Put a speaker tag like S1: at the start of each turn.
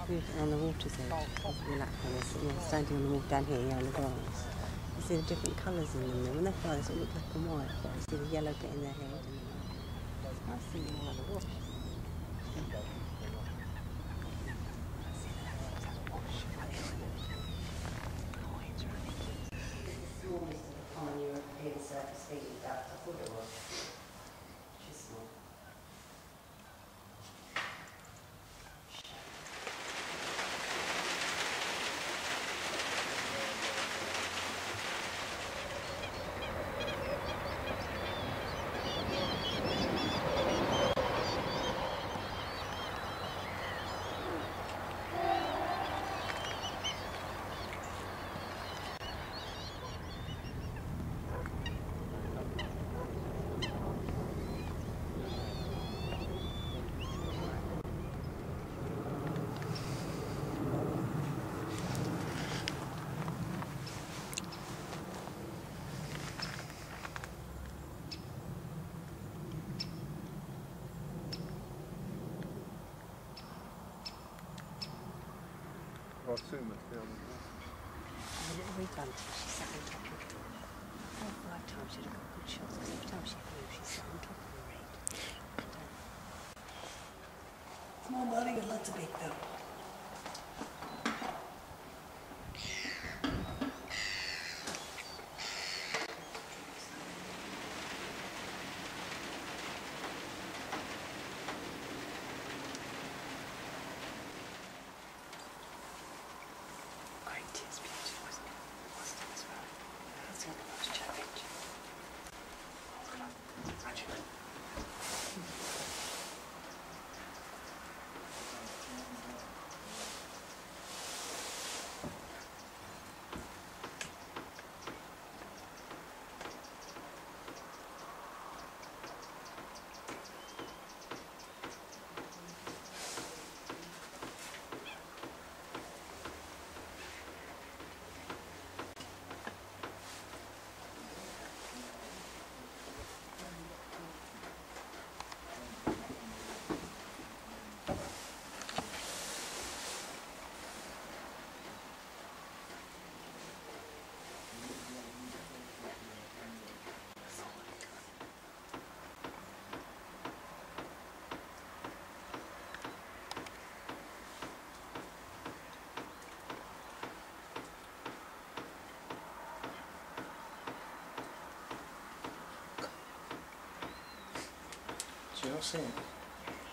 S1: Beautiful on the water's edge. The lapwings, standing on the water down here, on the grass. You see the different colours in them. When they fly, they sort of look black and white, but you see the yellow bit in their head. And I see them all on the wash. Common European surface feeding duck. I thought it was. She's small.
S2: Well, Sue must be on the floor.
S1: Every time she sat on top of the roof. 4 or 5 times she'd have got good shots, because every time she flew, she sat on top of the reed. Small birdie with lots of big though. It's beautiful, isn't it? Wasn't it as well? That's the most challenge.
S2: Do you not see it?